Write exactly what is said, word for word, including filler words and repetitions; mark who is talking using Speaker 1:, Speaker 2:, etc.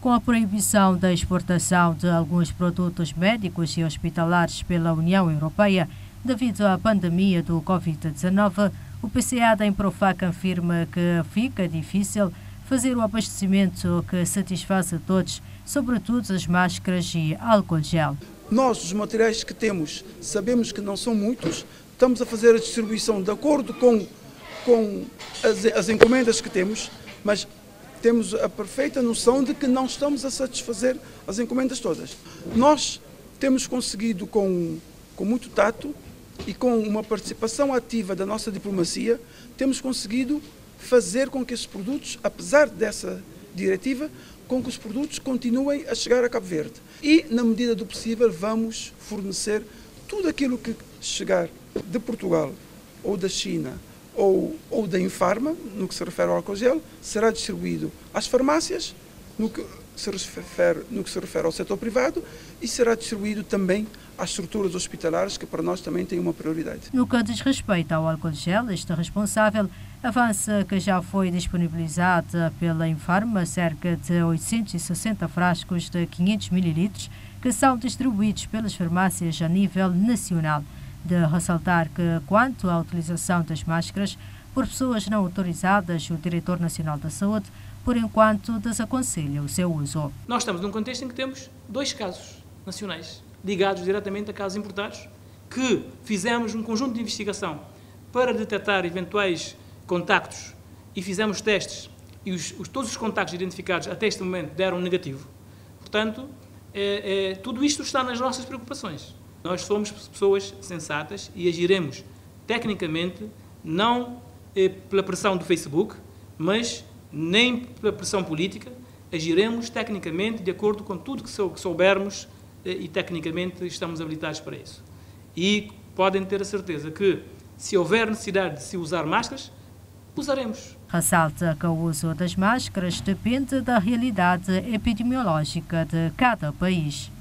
Speaker 1: Com a proibição da exportação de alguns produtos médicos e hospitalares pela União Europeia devido à pandemia do Covid dezenove, o P C A da Improfac afirma que fica difícil fazer o abastecimento que satisfaça a todos, sobretudo as máscaras e álcool gel.
Speaker 2: Nós, os materiais que temos, sabemos que não são muitos, estamos a fazer a distribuição de acordo com, com as, as encomendas que temos, mas temos a perfeita noção de que não estamos a satisfazer as encomendas todas. Nós temos conseguido, com, com muito tato e com uma participação ativa da nossa diplomacia, temos conseguido fazer com que esses produtos, apesar dessa diretiva, com que os produtos continuem a chegar a Cabo Verde. E, na medida do possível, vamos fornecer tudo aquilo que chegar de Portugal ou da China ou, ou da Infarma, no que se refere ao álcool gel, será distribuído às farmácias, no que se refere, no que se refere ao setor privado, e será distribuído também às estruturas hospitalares, que para nós também tem uma prioridade.
Speaker 1: No que diz respeito ao álcool gel, este responsável avança que já foi disponibilizada pela Infarma cerca de oitocentos e sessenta frascos de quinhentos mililitros que são distribuídos pelas farmácias a nível nacional. De ressaltar que, quanto à utilização das máscaras por pessoas não autorizadas, o Diretor Nacional da Saúde, por enquanto, desaconselha o seu uso.
Speaker 3: Nós estamos num contexto em que temos dois casos nacionais, ligados diretamente a casos importados, que fizemos um conjunto de investigação para detectar eventuais contactos e fizemos testes e os, os, todos os contactos identificados até este momento deram negativo. Portanto, é, é, tudo isto está nas nossas preocupações. Nós somos pessoas sensatas e agiremos tecnicamente, não é, pela pressão do Facebook, mas nem pela pressão política, agiremos tecnicamente de acordo com tudo que soubermos e tecnicamente estamos habilitados para isso. E podem ter a certeza que, se houver necessidade de se usar máscaras, usaremos.
Speaker 1: Ressalta que o uso das máscaras depende da realidade epidemiológica de cada país.